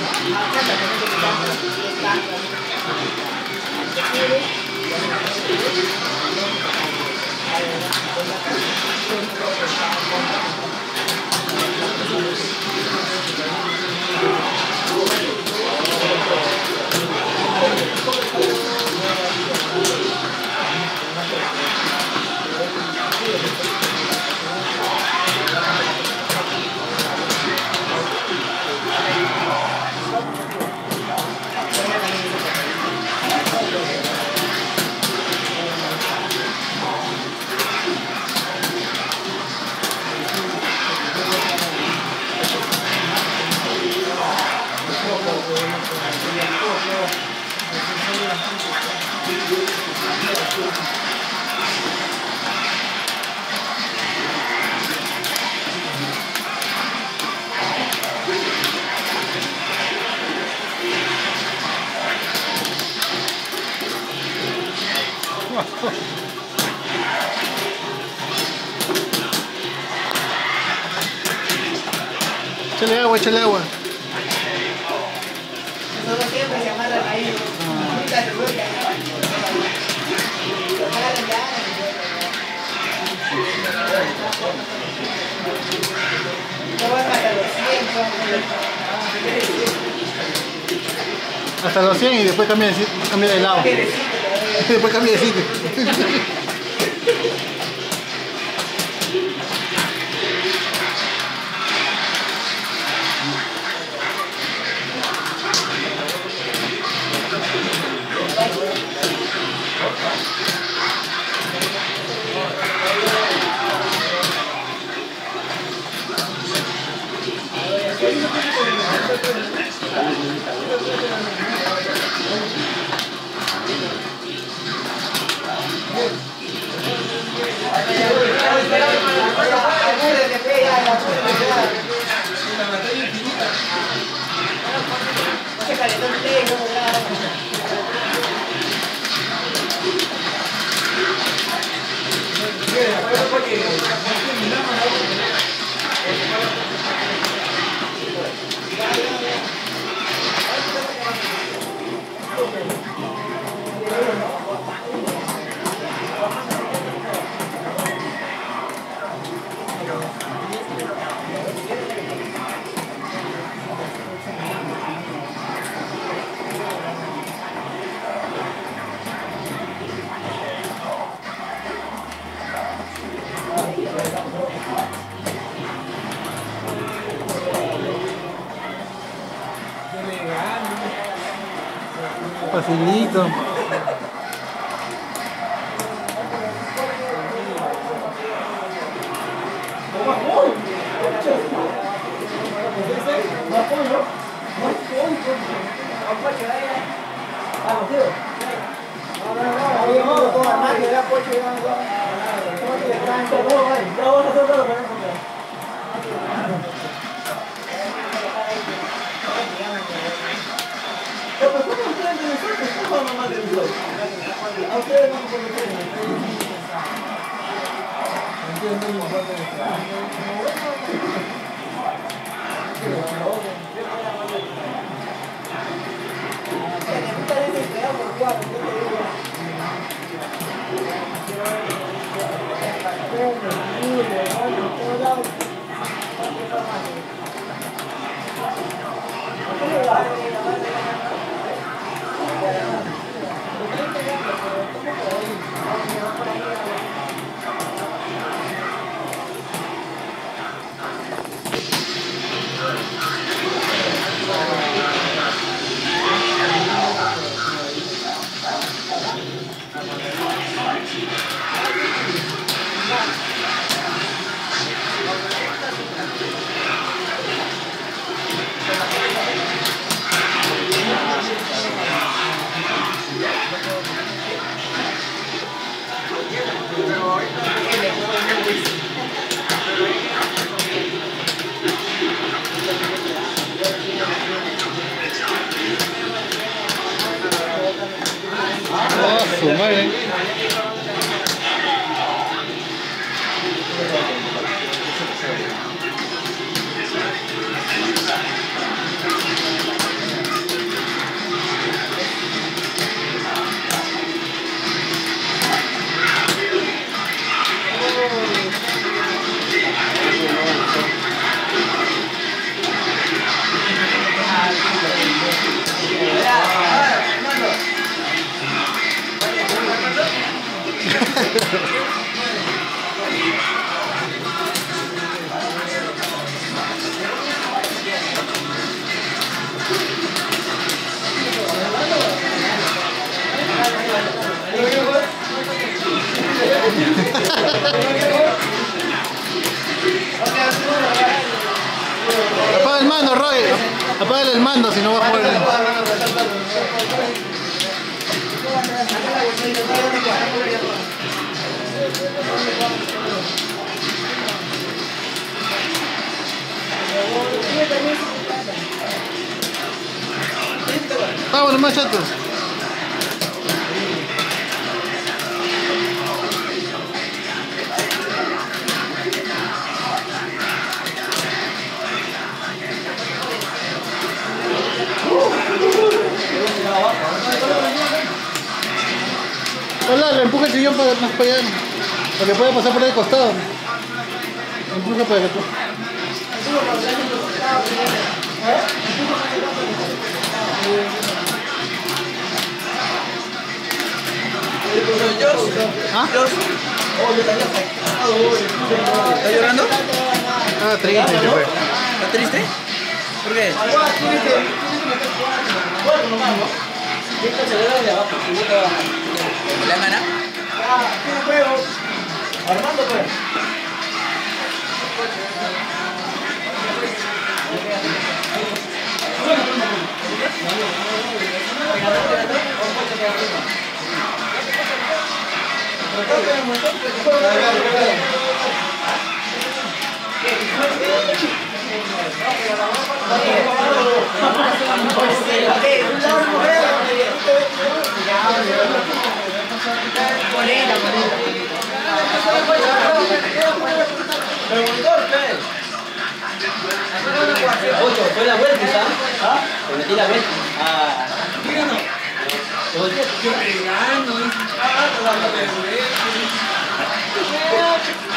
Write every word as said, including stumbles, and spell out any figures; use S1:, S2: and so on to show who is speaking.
S1: Échale agua, échale agua.
S2: Nosotros siempre se amarran ahí. Nunca se vuelve a
S1: hasta los cien y después cambia de, cambia de lado. Después cambia de sitio. Facilito. Oh, su madre. Apaga el mando, Roy. Apágale el mando si no va a jugar. Vámonos, más chatos. Hola, le empuja el sillón para, más para allá, para que pueda pasar por el costado. Empuja para que tú. ¿Ah?
S3: ¿Estás llorando?
S1: Ah, triste, se fue.
S3: ¿Estás triste? ¿Por qué? ¿Le han ganado?
S2: Armando, pues.
S4: Ocho, fue la vuelta, ¿sabes? ¿Ah? Te metí la vuelta. Ah. Yo regano. Ah,